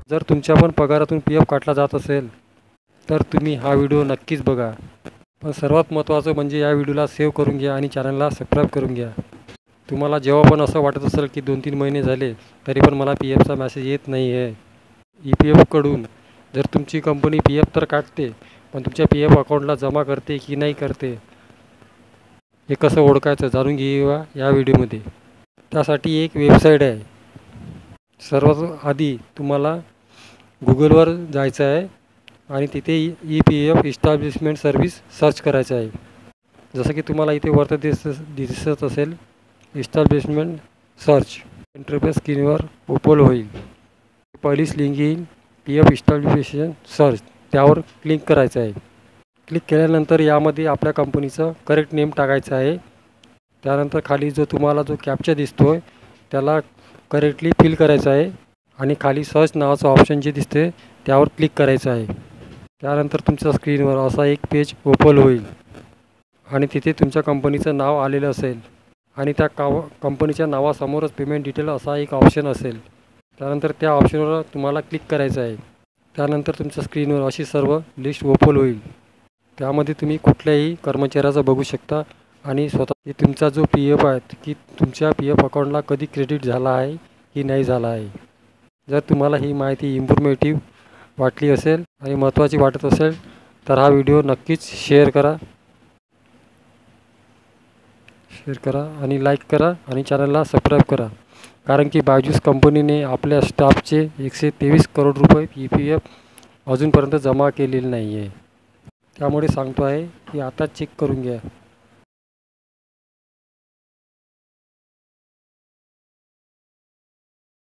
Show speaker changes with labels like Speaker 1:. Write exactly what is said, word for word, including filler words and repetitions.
Speaker 1: जर तुमच्या पण पगारातून पी एफ काटला जात असेल तर तुम्ही हा व्हिडिओ नक्कीच बघा. पण सर्वात महत्त्वाचं म्हणजे या व्हिडिओला सेव्ह करून घ्या आणि चॅनलला सबस्क्राईब करून घ्या. तुम्हाला जेव्हा पण असं वाटत असेल की दोन तीन महिने झाले तरी पण मला पी एफचा मॅसेज येत नाही आहे, ई पी एफकडून जर तुमची कंपनी पी एफ तर काटते पण तुमच्या पी एफ अकाउंटला जमा करते की नाही करते हे कसं ओळखायचं जाणून घेऊया या व्हिडिओमध्ये. त्यासाठी एक वेबसाईट आहे. सर्वात आधी तुम्हाला गुगलवर जायचं आहे आणि तिथे E P F establishment service search करायचं आहे. जसं की तुम्हाला इथे वरती दिस दिसत असेल इस्टॅब्लिशमेंट सर्च इंटरफेस स्क्रीनवर ओपन होईल. पहिलीच लिंक येईल पी एफ इस्टॅब्लिशमेंट सर्च, त्यावर क्लिक करायचं आहे. क्लिक केल्यानंतर यामध्ये आपल्या कंपनीचं करेक्ट नेम टाकायचं आहे. त्यानंतर खाली जो तुम्हाला जो कॅप्चा दिसतो आहे त्याला करेक्टली फिल करायचं आहे आणि खाली सर्च नावाचं ऑप्शन जे दिसते त्यावर क्लिक करायचं आहे. त्यानंतर तुमच्या स्क्रीनवर असा एक पेज ओपन होईल आणि तिथे तुमच्या कंपनीचं नाव आलेलं असेल आणि त्या काव कंपनीच्या नावासमोरच पेमेंट डिटेल असा एक ऑप्शन असेल. त्यानंतर त्या ऑप्शनवर तुम्हाला क्लिक करायचं आहे. त्यानंतर तुमच्या स्क्रीनवर अशी सर्व लिस्ट ओपन होईल. त्यामध्ये तुम्ही कुठल्याही कर्मचाऱ्याचं बघू शकता आणि स्वतः तुमचा जो पी एफ आहे की तुमच्या पी एफ अकाउंटला कधी क्रेडिट झाला आहे की नाही झाला आहे. जर तुम्हाला ही माहिती इन्फॉर्मेटिव्ह वाटली असेल आणि महत्त्वाची वाटत असेल तर हा व्हिडिओ नक्कीच शेअर करा शेअर करा आणि लाईक करा आणि चॅनलला सबस्क्राईब करा. कारण की बायजूस कंपनीने आपल्या स्टाफचे एकशे तेवीस करोड रुपये ई पी एफ अजूनपर्यंत जमा केलेले नाही आहे. त्यामुळे सांगतो आहे की आता चेक करून घ्या.